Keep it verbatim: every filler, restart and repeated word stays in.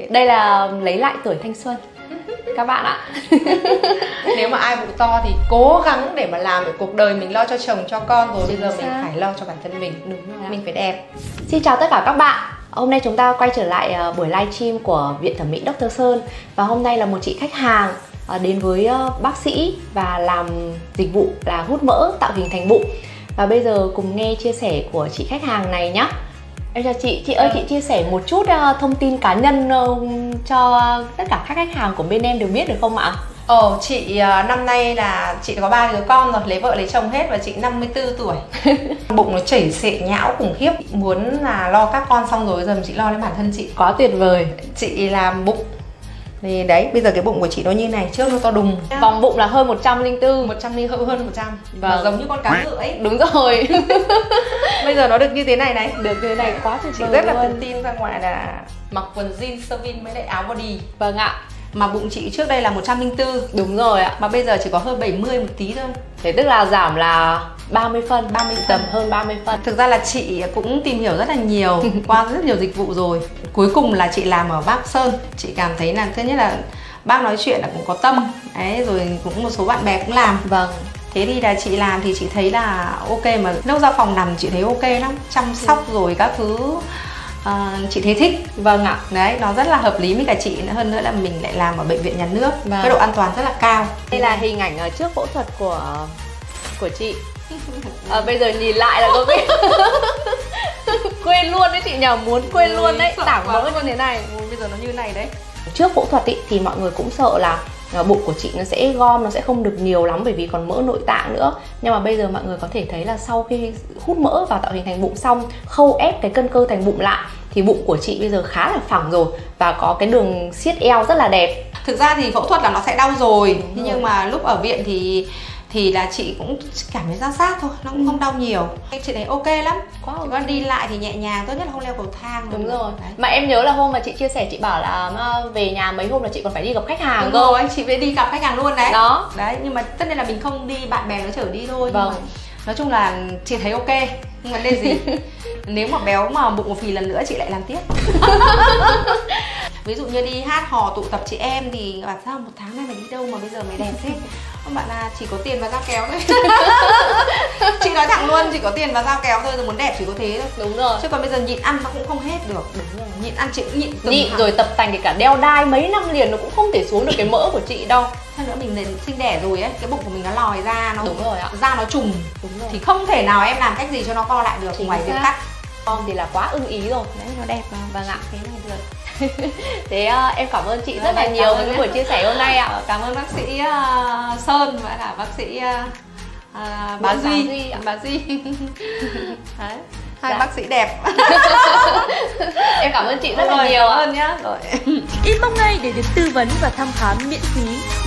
Đây là lấy lại tuổi thanh xuân các bạn ạ. Nếu mà ai bụng to thì cố gắng để mà làm để cuộc đời mình lo cho chồng cho con rồi, bây giờ mình phải lo cho bản thân mình. Đúng rồi, mình phải đẹp. Xin chào tất cả các bạn. Hôm nay chúng ta quay trở lại buổi livestream của Viện Thẩm mỹ Doctor Sơn. Và hôm nay là một chị khách hàng đến với bác sĩ và làm dịch vụ là hút mỡ tạo hình thành bụng. Và bây giờ cùng nghe chia sẻ của chị khách hàng này nhé. Em chào chị, chị ơi chị chia sẻ một chút uh, thông tin cá nhân uh, cho tất cả các khách hàng của bên em đều biết được không ạ? Ồ, chị uh, năm nay là chị có ba đứa con rồi, lấy vợ lấy chồng hết và chị năm mươi tư tuổi. Bụng nó chảy xệ nhão khủng khiếp, muốn là lo các con xong rồi giờ chị lo đến bản thân chị. Quá tuyệt vời. Chị làm bụng thì đấy, bây giờ cái bụng của chị nó như này, trước nó to đùng. Vòng bụng là hơn một trăm lẻ bốn, một trăm linh hơn hơn một trăm. Vâng. Và giống như con cá ngựa ấy. Đúng rồi. Bây giờ nó được như thế này này. Được như thế này quá tuyệt chị vời. Rất là tự tin ra ngoài là mặc quần jean sơ vin với lại áo body. Vâng ạ. Mà bụng chị trước đây là một trăm lẻ bốn. Đúng rồi ạ. Mà bây giờ chỉ có hơn bảy mươi một tí thôi. Thế tức là giảm là ba mươi phân, ba mươi tầm hơn ba mươi phân. Thực ra là chị cũng tìm hiểu rất là nhiều qua rất nhiều dịch vụ rồi. Cuối cùng là chị làm ở bác Sơn. Chị cảm thấy là thứ nhất là bác nói chuyện là cũng có tâm. Đấy, rồi cũng một số bạn bè cũng làm. Vâng. Thế thì là chị làm thì chị thấy là ok, mà lúc ra phòng nằm chị thấy ok lắm. Chăm sóc rồi các thứ uh, chị thấy thích. Vâng ạ. Đấy, nó rất là hợp lý với cả chị. Hơn nữa là mình lại làm ở bệnh viện nhà nước. Vâng. Cái độ an toàn rất là cao. Đây là hình ảnh ở trước phẫu thuật của của chị. À, bây giờ nhìn lại là có biết quên luôn đấy chị nhờ, muốn quên Ôi, luôn đấy, tảng mỡ như thế này. Ôi, bây giờ nó như này đấy. Trước phẫu thuật ý, thì mọi người cũng sợ là bụng của chị nó sẽ gom, nó sẽ không được nhiều lắm bởi vì còn mỡ nội tạng nữa. Nhưng mà bây giờ mọi người có thể thấy là sau khi hút mỡ và tạo hình thành bụng xong, khâu ép cái cân cơ thành bụng lại, thì bụng của chị bây giờ khá là phẳng rồi và có cái đường siết eo rất là đẹp. Thực ra thì phẫu thuật là nó sẽ đau rồi. Đúng nhưng rồi. mà lúc ở viện thì thì là chị cũng cảm thấy ra sát thôi, nó cũng không đau nhiều. Chị thấy ok lắm. Quá Chỉ con đi lại thì nhẹ nhàng, tốt nhất là không leo cầu thang. Đúng rồi. Đấy. Mà em nhớ là hôm mà chị chia sẻ chị bảo là về nhà mấy hôm là chị còn phải đi gặp khách hàng. Đúng cơ. rồi, chị phải đi gặp khách hàng luôn đấy. Đó. Đấy, nhưng mà tất nhiên là mình không đi, bạn bè nó chở đi thôi. Vâng. Nhưng mà nói chung là chị thấy ok, không vấn đề gì. Nếu mà béo mà bụng phì lần nữa chị lại làm tiếp. Ví dụ như đi hát hò tụ tập chị em thì bảo sao một tháng nay mày đi đâu mà bây giờ mày đẹp thế? Ông bạn là chỉ có tiền và dao kéo thôi. Chị nói thẳng luôn, chỉ có tiền và dao kéo thôi, rồi muốn đẹp chỉ có thế thôi. Đúng rồi. Chứ còn bây giờ nhịn ăn nó cũng không hết được. Đúng rồi. Nhịn ăn chị cũng nhịn từng Nhịn tháng. rồi tập tành, kể cả đeo đai mấy năm liền nó cũng không thể xuống được cái mỡ của chị đâu. Hơn nữa mình sinh đẻ rồi ấy, cái bụng của mình nó lòi ra, nó Đúng rồi ạ. da nó trùng. Đúng rồi. Thì không thể nào em làm cách gì cho nó co lại được. Chính ngoài việc xác. cắt. Con thì là quá ưng ý rồi. Đấy, nó đẹp mà. Vâng ạ. Thế này được. Thế uh, em cảm ơn chị rất Vâng, là cảm nhiều ơn với cái em. buổi chia sẻ hôm nay ạ. Cảm ơn bác sĩ uh, Sơn và cả bác sĩ uh, uh, bà Duy. Duy, Duy ạ. bà Duy. Đấy. Hai Dạ. bác sĩ đẹp. Em cảm ơn chị rất là Rồi, nhiều cảm ạ. ơn nhá. Rồi. Inbox ngay để được tư vấn và thăm khám miễn phí.